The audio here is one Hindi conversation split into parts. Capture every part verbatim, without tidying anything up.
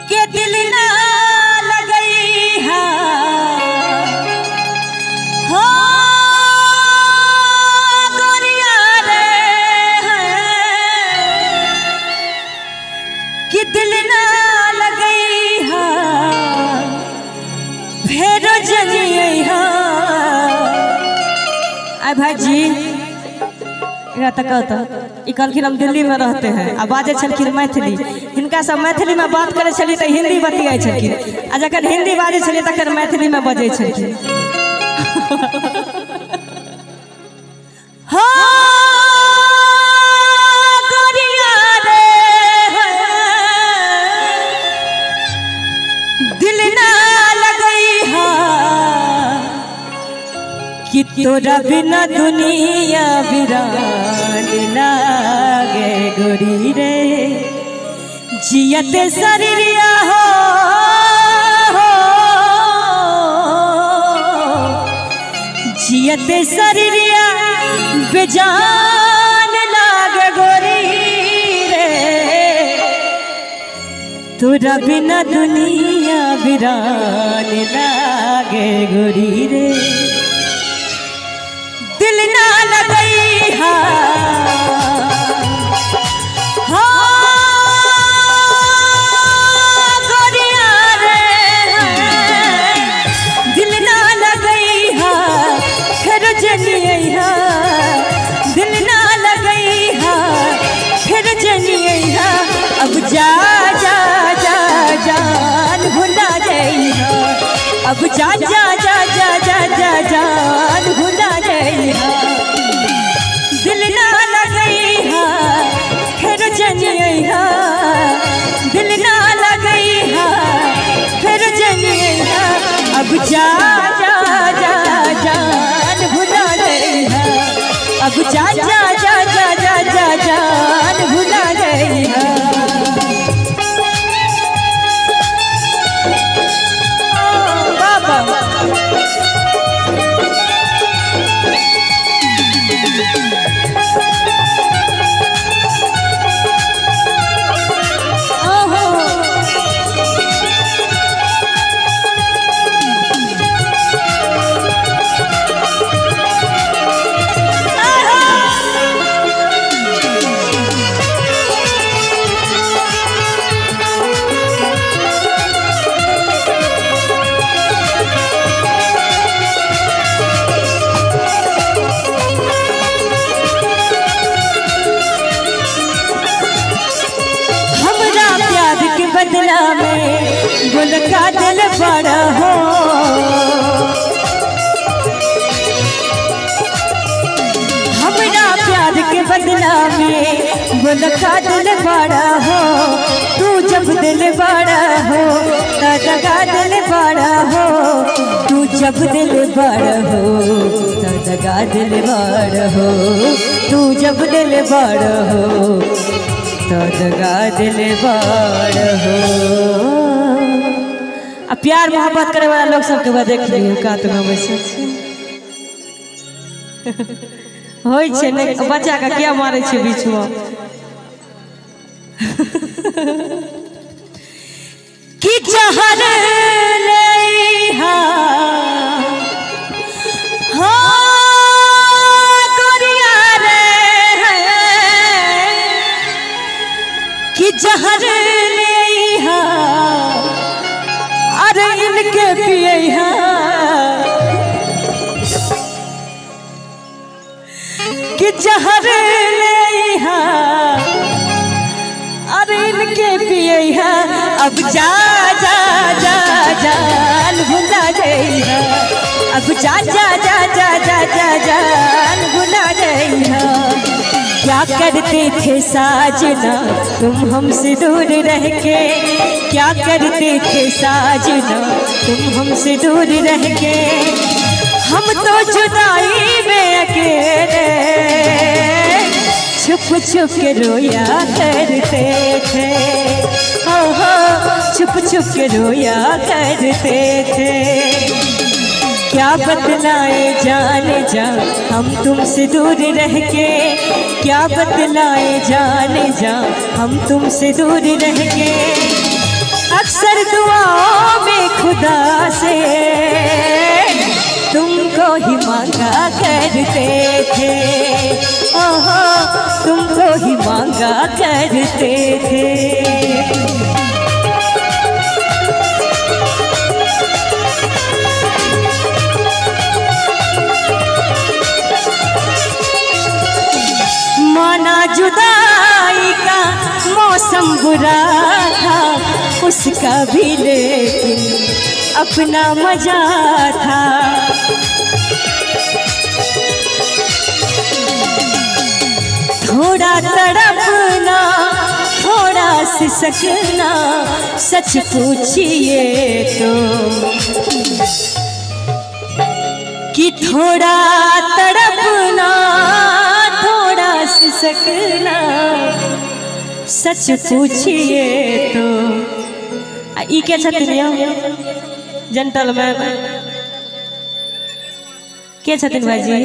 के दिल ना लगई हा हो गोरिया रे कि दिल ना लगई हा फेरो जनिए हा। आ भाईजी तक कहलखिन हम दिल्ली में रहते हैं आ बाजे छलखिन मैथिली, हिनका सब मैथिली में बात करे छली तो हिंदी बतियाई छलखिन आ जखन हिंदी बाजे छली तखन मैथिली में बजे छलखिन। हो गोरिया रे दिल ना लगई हा कि तोरा बिना दुनिया वीरान लागे गोरी रे जियते शरीरिया हो, हो जियते शरीरिया बेजान लागे गोरी रे तोरा बिना दुनिया वीरान लागे गोरी रे दिल ना लगई हा हो गोरिया रे दिल ना लगई हा फिर जनिए हा दिल ना लगई हा फिर जनिए हा अब जा जा जा जान भुला जाई हा अब जा जा जा जा जा जा जान भुला जाई हा दिल ना लगई हा फिर जनिए हा दिल ना लगई हा फिर जनिए हा अब जा जा जा जान भुला जाई हा अब जा जा जा जा जा जा जान भुला जाई हा। बदला में गुल का दिल बड़ा हो हमरा प्यार के बदला में गुल का दिल बड़ा हो तू जब दिल बड़ा हो दगा दिल बड़ा हो तू जब दिल बड़ा हो दगा दिल बड़ा हो तू जब दिल बड़ा हो तो दगा दिल बाड़ हो। अब प्यार मोहब्बत करे वाला लोग सबके बाद देख लियो का तो गावे से होय छे ने बच्चा का क्या मारे छे बीच में कि जहर ले हा हो कि जहर ले हा अरे इनके पिए हा कि जहर ले हा अरे इनके पिए हा अब जा जा जा जान भुला गई हा अब जा जा जा जा जा जा जान भुला गई हा। क्या करते थे साजना तुम हमसे दूर रह के क्या करते थे साजना तुम हमसे दूर रह के हम तो जुदाई में अकेले छुप छुप के रोया करते थे हो हो छुप छुप के रोया करते थे क्या बतलाए जाने जा हम तुमसे दूर रह के क्या बतलाए जाने जा हम तुमसे दूर रह के अक्सर थे। ओहो तुमको ही मांगा करते थे। माना जुदाई का मौसम बुरा था उसका भी, लेकिन अपना मजा था। थोड़ा तड़पना थोड़ा सिसकना सच पूछिए तो, कि थोड़ा तड़पना थोड़ा सिसकना सच पूछिए तो। ई क्या छथिन जेंटलमैन के छथिन भाईजी?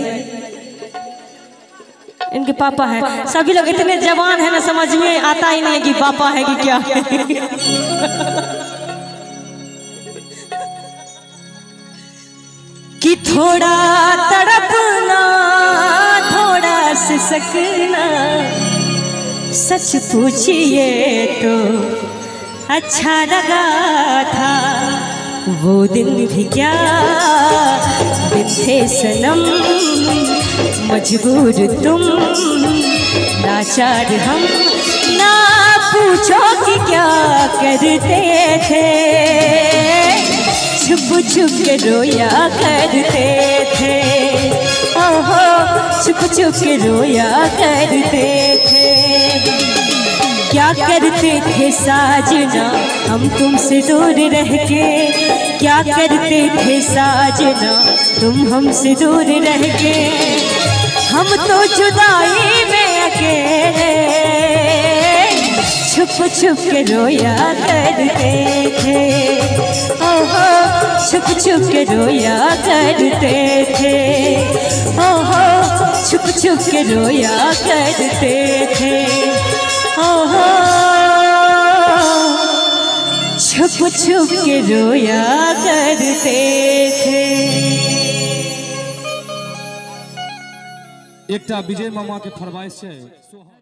इनके पापा हैं। सभी लोग इतने जवान हैं ना, समझ में आता ही नहीं है कि पापा है कि क्या है। कि थोड़ा तड़पना थोड़ा सिसकना सच पूछिए तो अच्छा लगा था। वो दिन भी क्या दिन थे सनम, मजबूर तुम लाचार हम, ना पूछो कि क्या करते थे। छुप छुप के रोया करते थे। ओहो छुप छुप के रोया करते थे। क्या करते थे साजना हम तुमसे दूर रह के, क्या करते थे साजना तुम हमसे दूर रह के। हम तो जुदाई में अकेले छुप छुप के रोया करते थे। ओहो छुप छुप के रोया करते थे। ओहो छुप छुप के रोया करते थे। ओहो छुप छुप के रोया करते थे। एकटा विजय मामा के फरमाइश है।